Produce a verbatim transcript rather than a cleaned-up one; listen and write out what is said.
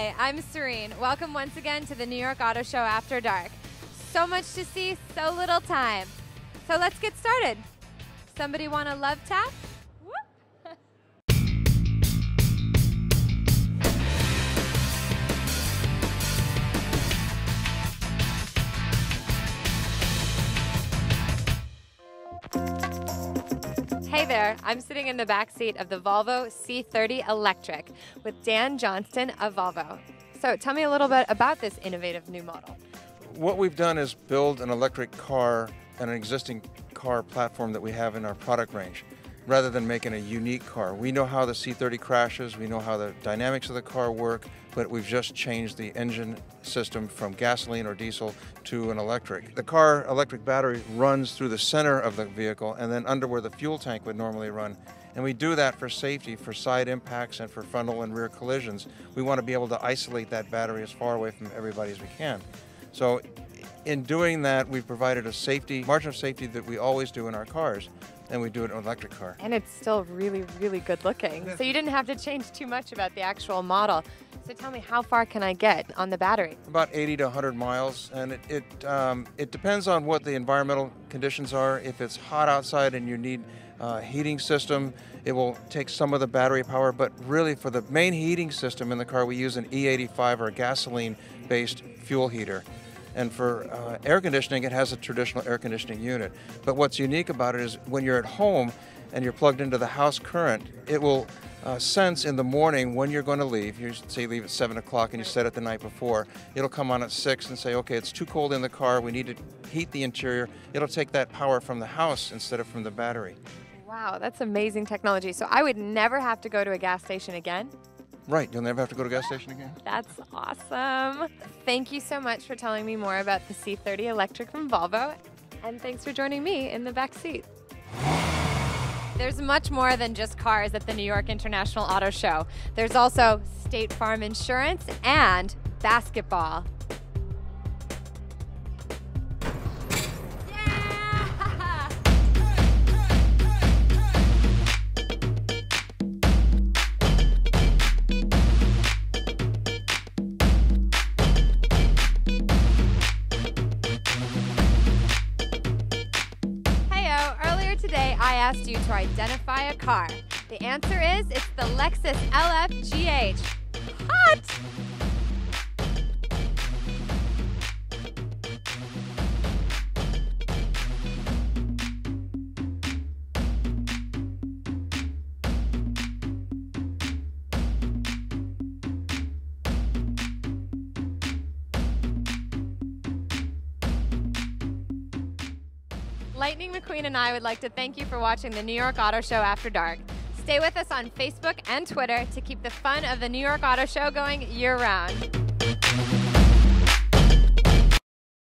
Hi, I'm Serene. Welcome once again to the New York Auto Show After Dark. So much to see, so little time. So let's get started. Somebody want a love tap? Whoop. Hey there, I'm sitting in the back seat of the Volvo C thirty Electric with Dan Johnston of Volvo. So tell me a little bit about this innovative new model. What we've done is build an electric car and an existing car platform that we have in our product range, rather than making a unique car. We know how the C thirty crashes, we know how the dynamics of the car work, but we've just changed the engine system from gasoline or diesel to an electric. The car electric battery runs through the center of the vehicle and then under where the fuel tank would normally run. And we do that for safety, for side impacts and for frontal and rear collisions. We want to be able to isolate that battery as far away from everybody as we can. So in doing that, we've provided a safety, margin of safety that we always do in our cars, and we do it in an electric car. And it's still really, really good looking. So you didn't have to change too much about the actual model. So tell me, how far can I get on the battery? About eighty to one hundred miles, and it, it, um, it depends on what the environmental conditions are. If it's hot outside and you need a heating system, it will take some of the battery power, but really for the main heating system in the car, we use an E eighty-five or a gasoline-based fuel heater. And for uh, air conditioning, it has a traditional air conditioning unit. But what's unique about it is when you're at home and you're plugged into the house current, it will uh, sense in the morning when you're going to leave. You say you leave at seven o'clock and you set it the night before. It'll come on at six and say, okay, it's too cold in the car, we need to heat the interior. It'll take that power from the house instead of from the battery. Wow, that's amazing technology. So I would never have to go to a gas station again? Right, you'll never have to go to a gas station again? That's awesome. Thank you so much for telling me more about the C thirty Electric from Volvo, and thanks for joining me in the back seat. There's much more than just cars at the New York International Auto Show. There's also State Farm Insurance and basketball. Today, I asked you to identify a car. The answer is, it's the Lexus L F G H. Hot! Lightning McQueen and I would like to thank you for watching the New York Auto Show After Dark. Stay with us on Facebook and Twitter to keep the fun of the New York Auto Show going year-round.